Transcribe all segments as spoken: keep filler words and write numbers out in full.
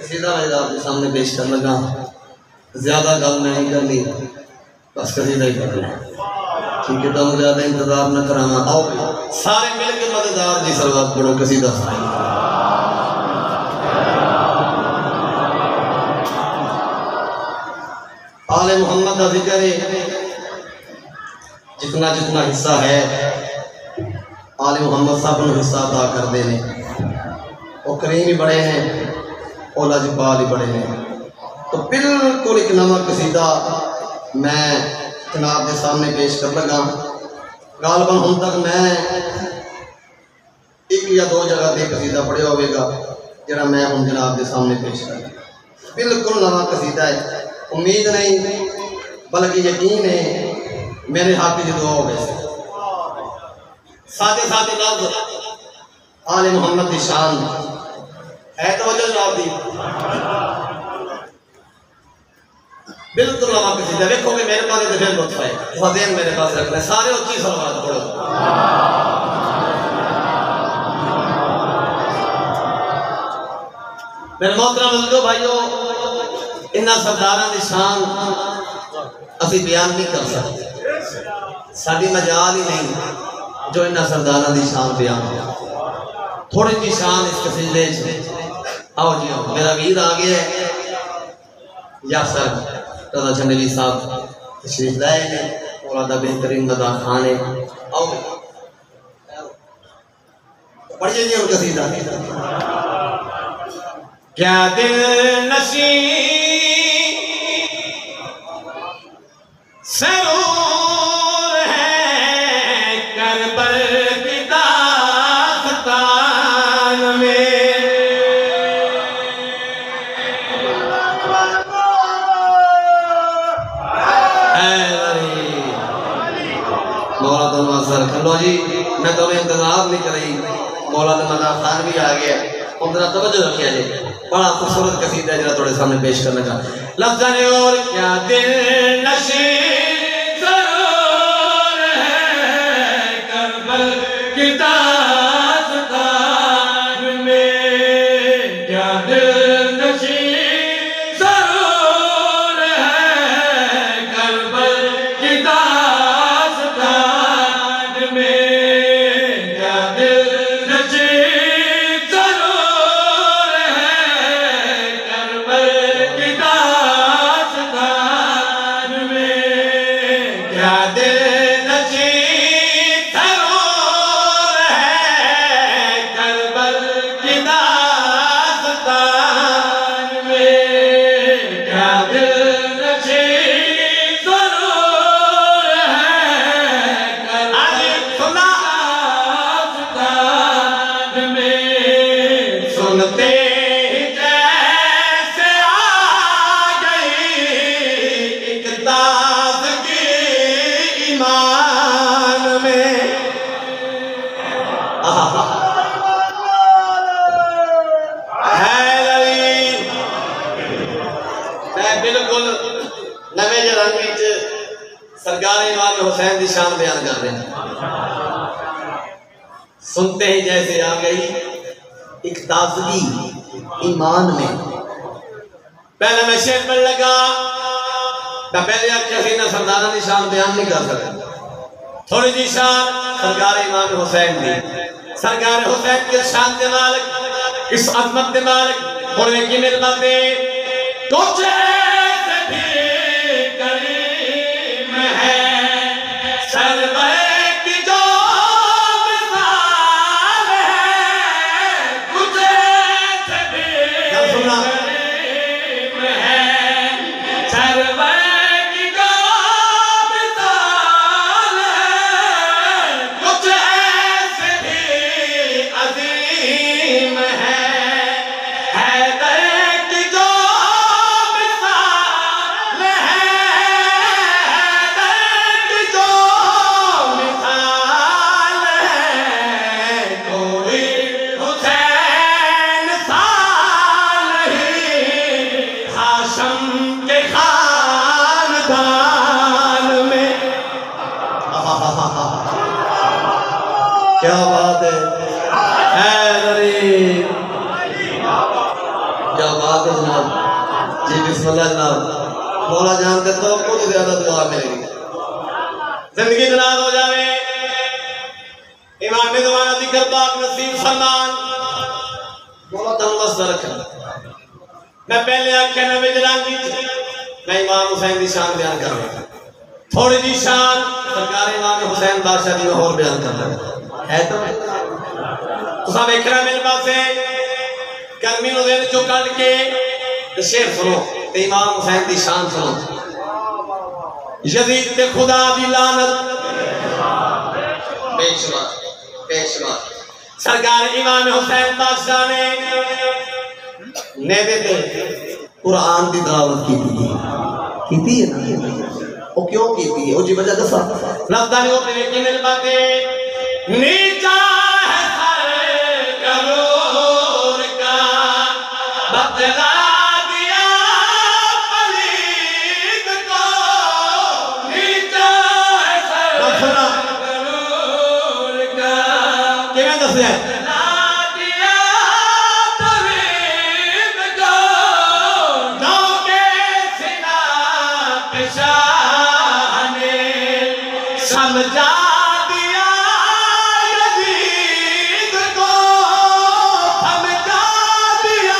कसीदा मैं आपके सामने पेश कर लगा। ज्यादा गल मैं नहीं करनी, बस कसीदा ही करना ठीक है। तो ज्यादा इंतजार न कराना। आओ सारे मिल के मददगार जी सलवात पढ़ो कसीदा। आले मोहम्मद का जिक्र जितना जितना हिस्सा है आले मोहम्मद साहब ने हिस्सा अदा कर देने। वो करीम ही बड़े हैं और लाजपाल ही बड़े हैं। तो बिल्कुल एक नवा कसीदा मैं जनाब के सामने पेश कर लगा। गालबन हम तक मैं एक या दो जगह से कसीदा पढ़िया होगा जरा मैं हम जनाब के सामने पेश कर। बिल्कुल नवा कसीदा है। उम्मीद नहीं बल्कि यकीन है मेरे हाथ की दुआ हो गए। साथे साथे लफ्ज़ आले मोहम्मद की शान है तो वजह जवाब दी। बिल्कुल नवा कसीदा देखोगे मेरे पास तो फिर लुत्फ है। फज़ील मेरे पास रखना सारे उच्ची सलवात पढ़ो। मेरे मोहतरम बुजुर्गो भाइयों इन्हां सरदारां दी शान असी बयान नहीं कर सकते। साडी मजाल ही नहीं जो इन्हां सरदारां दी शान बयान हो। थोड़ी जी शान इस कसीदे आओ जी आओ। मेरा वीर आ गया है यासर रज़ा चंदेली साहब तशरीफ लाए हैं और आदा बेहतरीन मदा खान है। आओ पढ़िए जी उनका कसीदा। क्या दिल नशी सरूर है करबल की दास्तान में। मौला तो मासर खलो जी मैं तो इंतजार नहीं करी। मौला तो मदा खान भी आ गया। उनका तवज्जो रखिए जी। बड़ा खूबसूरत कसीदा जरा थोड़े सामने पेश करने का लफ्ज़ ने। और क्या दिल नशी सरूर है करबल की दास्तान में। क्या दिल नशी सरूर है करबल की दास्तान में। क्या दिल नशी सरकार इमाम हुसैन की शान बयान कर रहे हैं। सुनते ही जैसे आ गई एक ताजगी ईमान में। पहले मैं शेर पर लगा मैं पहले आख्या सी ना सरदारा की शान बयान नहीं कर सकता। थोड़ी जी शान सरकार इमाम हुसैन की। सरकार हुसैन के शान के मालिक इस अजमत के मालिक होने की मिलमत दे कुछ क्या बात है जनाब जी, बिस्मिल्लाह जनाब। मौला जानते तो कुछ ज्यादा दुआ मिलेगी, जिंदगी जनाब हो जावे। इमाम ने दोबारा जिक्र पाक नसीब फरमान मौला तंदुरुस्त रखे। मैं पहले आख्या ना विजरांगी मैं इमाम हुसैन की शान बयान कर रहा थोड़ी जी शान सरकार इमाम हुसैन बादशाह की और बयान कर रहा है। तो तुसा वेखना मेरे पास गर्मी नु दिन चो कट के शेर सुनो ते इमाम हुसैन की शान सुनो। यजीद ते खुदा दी लानत बेशुमार बेशुमार सरकार इमाम हुसैन बादशाह ने नेदे ते कुरान दी दावत की थी की थी ना वो क्यों की थी वो जी वजह दसा लफ्ज़ ने वो देखी मेरे बाते नीचा है सर गरूर का बदला दिया पलीद को नीचा है सर गरूर का क्या दसे समझा दिया यजीद को समझा दिया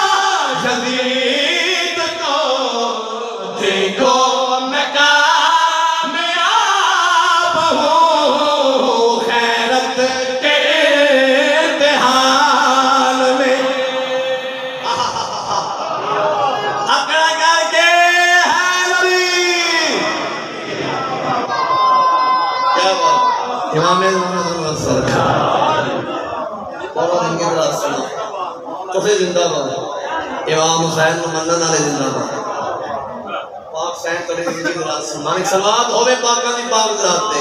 यजीद को देखो मैं कामयाब हूँ खैरत के इम्तिहान में अकड़ा करके इमाम जिंदाबाद इमाम हुसैन मनने वाले जिंदाबाद पाक सैन करे जिंदगी रात मानिक सलावत होवे पाका दी पाक जात ते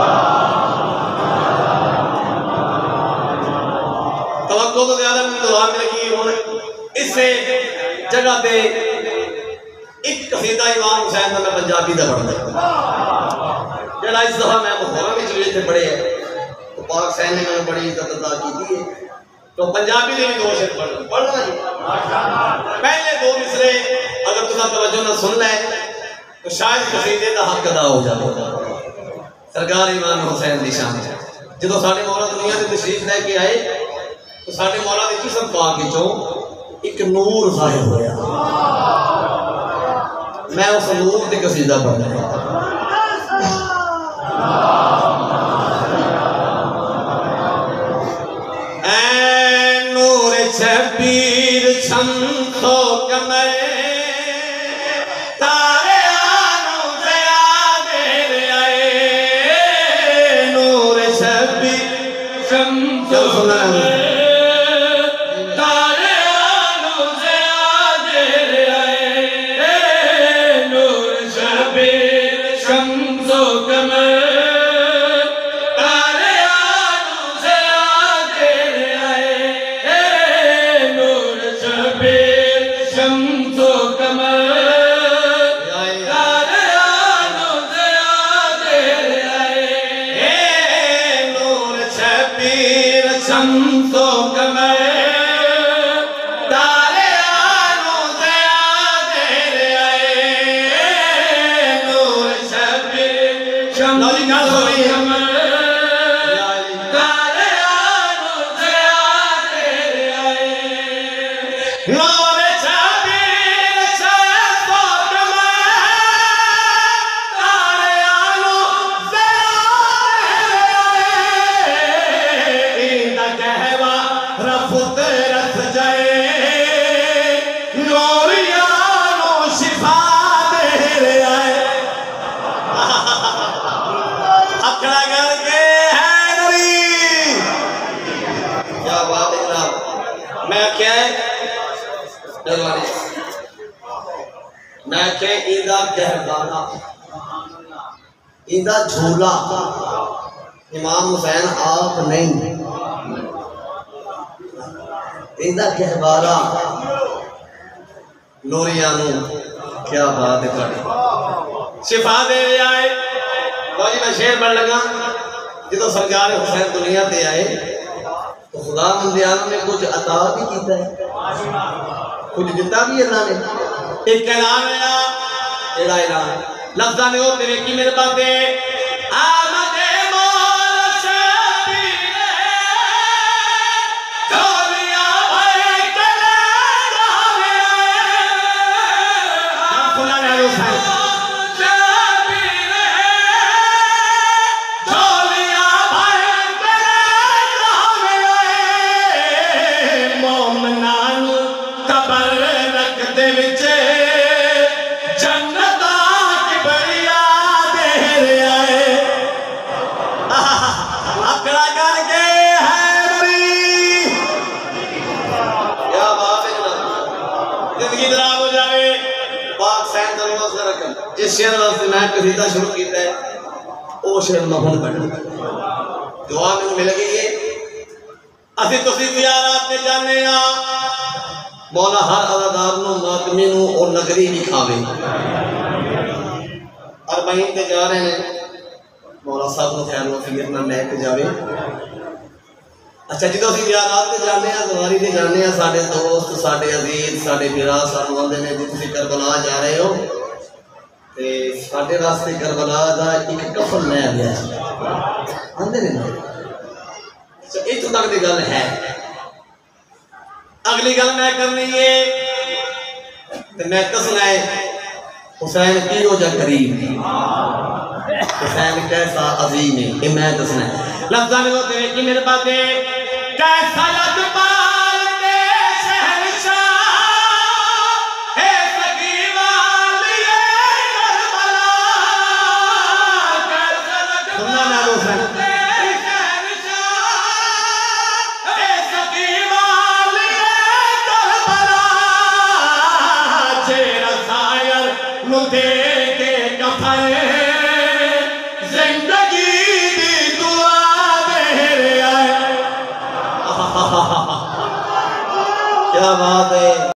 तवक्को तो ज्यादा में दुआ मिलेगी। हुन इसे जगह पे एक कसीदा इमाम हुसैन दा मैं पंजाबी दा पढ़दा जरा इस दफा मैं होरा भी चले थे बड़े है तो पाक सैन ने मैंने बड़ी इज्जत अदा की थी तो पंजाबी में भी दो शेर पढ़ना पढ़ना जी पहले दो मिसरे अगर तुसा तवज्जो ना सुन ले तो शायद कसीदे का हक अदा हो जाए। सरकार इमाम हुसैन दी शान जो साडे मौला दुनिया की तशरीफ लेके आए तो साडे मौला दी जिस्म पाक विचों एक नूर ज़ाहिर होया। मैं उस नूर दी कसीदा पढ़ना शबीर छंतो कमर तारे आनो दया मेरे आए नूर शबीर छंतो कमर तारे आनो दया मेरे आए नूर शबीर छंतो कमर मैं के इंदा गहगाना इंदा झूला इमाम हुसैन आप नहीं इंदा गहवारा नूरियानू क्या बात है थोड़ी शिफा दे आए लो जी मैं शेर पढ़ लगा जो सरकार हुसैन दुनिया पे आए तो खुदा मंदियान ने कुछ अता भी किया है कुछ दिता भी अल्लाह ने। एक ऐलान आया, एड़ा ऐलान लफ्ज़ां ने ओ तेरे की मेरे बांदे आमदे मोल शबी डोलिया भाई चले जावे खुला ना लो साहब जिस शेर वास्ते मैं कसीदा शुरू किया है वो शेर मैं हुण पढ़ना दुआ मैनूं मिल गई है। असीं तुसीं ज़ियारत ते जाने आ मौला हर अज़ादार नूं मातमी नूं और नगरी भी खावे अरबाइन ते जा रहे हैं मौला साहब नूं खैर वफियत नाल लैके जावे। अच्छा जो असीं ज़ियारत ते जाने आ ज़वारी ते जाने आ साडे दोस्त साडे अजीज साडे पिरा सानूं आंदे ने जी तुसीं करबला जा रहे हो ते साडे रास्ते करबला दा एक कफन लै गया आंदे ने। अच्छा इत्थों तक दी गल है। अगली गल मैं करनी है ते मैं दसना है हुसैन किहो जा करीम हुसैन कैसा अजीम है ये मैं दसना है। लफ्ज़ां ने तेरे की मेरे बाते कैसा लजपाल ते शहंशाह ए सकीवाल ये करबला कैसा लजपाल ते शहंशाह ए सकीवाल ये करबला चेहरा सायर नु दे के कफन जिंदगी दी दुआ मेरे आए क्या बात है।